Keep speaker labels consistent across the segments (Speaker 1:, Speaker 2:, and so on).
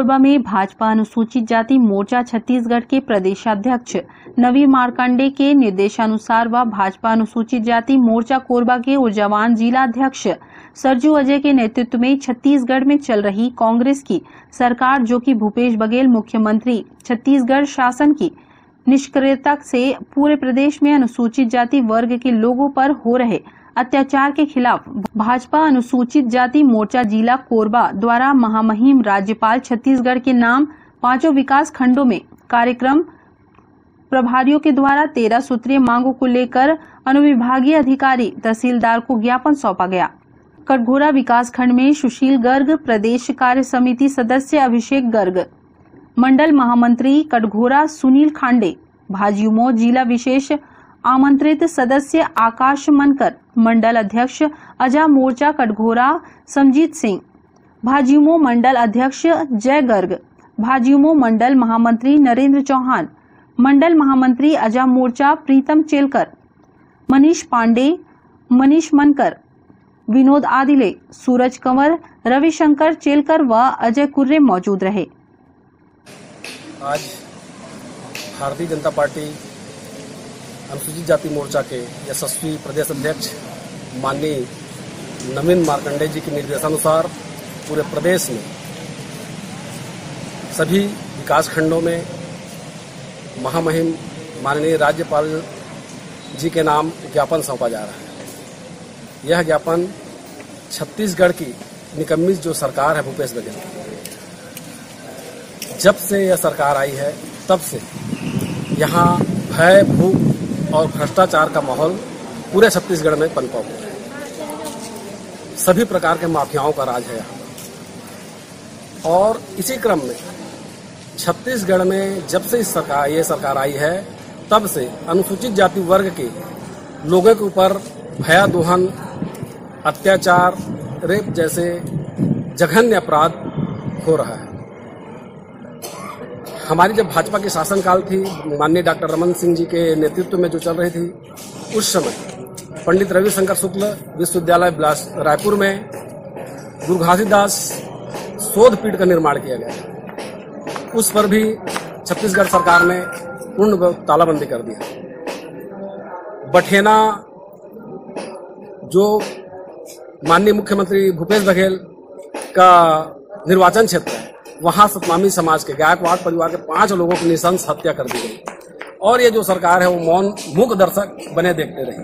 Speaker 1: कोरबा में भाजपा अनुसूचित जाति मोर्चा छत्तीसगढ़ के प्रदेशाध्यक्ष नवीन मार्कंडे के निर्देशानुसार व भाजपा अनुसूचित जाति मोर्चा कोरबा के ऊर्जावान जिला अध्यक्ष सरजू अजय के नेतृत्व में छत्तीसगढ़ में चल रही कांग्रेस की सरकार, जो कि भूपेश बघेल मुख्यमंत्री छत्तीसगढ़ शासन की निष्क्रियता से पूरे प्रदेश में अनुसूचित जाति वर्ग के लोगों पर हो रहे अत्याचार के खिलाफ भाजपा अनुसूचित जाति मोर्चा जिला कोरबा द्वारा महामहिम राज्यपाल छत्तीसगढ़ के नाम 5 विकास खंडों में कार्यक्रम प्रभारियों के द्वारा 13 सूत्रीय मांगों को लेकर अनुविभागीय अधिकारी तहसीलदार को ज्ञापन सौंपा गया। कटघोरा विकास खंड में सुशील गर्ग, प्रदेश कार्य समिति सदस्य अभिषेक गर्ग, मंडल महामंत्री कटघोरा सुनील खांडे, भाजयुमो जिला विशेष आमंत्रित सदस्य आकाश मनकर, मंडल अध्यक्ष अजा मोर्चा कटघोरा समजीत सिंह, भाजयुमो मंडल अध्यक्ष जय गर्ग, भाजयुमो मंडल महामंत्री नरेंद्र चौहान, मंडल महामंत्री अजा मोर्चा प्रीतम चेलकर, मनीष पांडे, मनीष मनकर, विनोद आदिले, सूरज कंवर, रविशंकर चेलकर व अजय कुर्रे मौजूद रहे।
Speaker 2: आज भारतीय जनता पार्टी अनुसूचित जाति मोर्चा के यशस्वी प्रदेश अध्यक्ष माननीय नवीन मार्कंडे जी के निर्देशानुसार पूरे प्रदेश में सभी विकास खंडों में महामहिम माननीय राज्यपाल जी के नाम ज्ञापन सौंपा जा रहा है। यह ज्ञापन छत्तीसगढ़ की निकम्मी जो सरकार है भूपेश बघेल, जब से यह सरकार आई है तब से यहाँ भय, भूख और भ्रष्टाचार का माहौल पूरे छत्तीसगढ़ में पनपा हुआ है। सभी प्रकार के माफियाओं का राज है यहाँ। और इसी क्रम में छत्तीसगढ़ में जब से ये सरकार आई है तब से अनुसूचित जाति वर्ग के लोगों के ऊपर भयादोहन, अत्याचार, रेप जैसे जघन्य अपराध हो रहा है। हमारी जब भाजपा की शासनकाल थी, माननीय डॉक्टर रमन सिंह जी के नेतृत्व में जो चल रही थी, उस समय पंडित रविशंकर शुक्ल विश्वविद्यालय रायपुर में गुरु घासीदास शोध पीठ का निर्माण किया गया। उस पर भी छत्तीसगढ़ सरकार ने पूर्ण तालाबंदी कर दिया। बठेना जो माननीय मुख्यमंत्री भूपेश बघेल का निर्वाचन क्षेत्र है, वहां सतनामी समाज के गायकवाड़ परिवार के 5 लोगों की नृशंस हत्या कर दी गई और ये जो सरकार है वो मौन मूक दर्शक बने देखते रहे।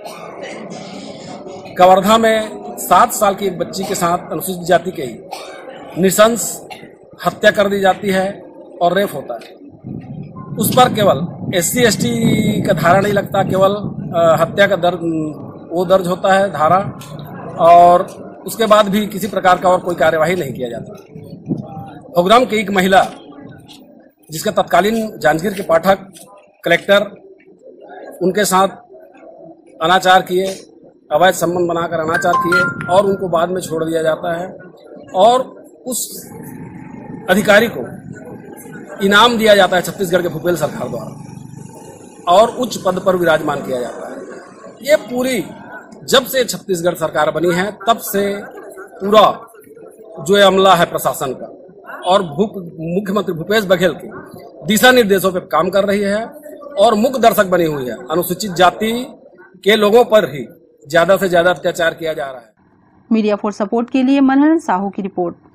Speaker 2: कवर्धा में 7 साल की एक बच्ची के साथ अनुसूचित जाति के ही नृशंस हत्या कर दी जाती है और रेप होता है। उस पर केवल SC/ST का धारा नहीं लगता, केवल हत्या का दर्ज होता है धारा, और उसके बाद भी किसी प्रकार का और कोई कार्यवाही नहीं किया जाता। प्रोग्राम की एक महिला जिसका तत्कालीन जांजगीर के पाठक कलेक्टर उनके साथ अनाचार किए, अवैध संबंध बनाकर अनाचार किए और उनको बाद में छोड़ दिया जाता है और उस अधिकारी को इनाम दिया जाता है छत्तीसगढ़ के भूपेश सरकार द्वारा और उच्च पद पर विराजमान किया जाता है। ये पूरी जब से छत्तीसगढ़ सरकार बनी है तब से पूरा जो अमला है प्रशासन का और मुख्यमंत्री भूपेश बघेल के दिशा निर्देशों पर काम कर रही है और मुख्य दर्शक बनी हुई है। अनुसूचित जाति के लोगों पर ही ज्यादा से ज्यादा अत्याचार किया जा रहा है।
Speaker 1: मीडिया फॉर सपोर्ट के लिए मनहर साहू की रिपोर्ट।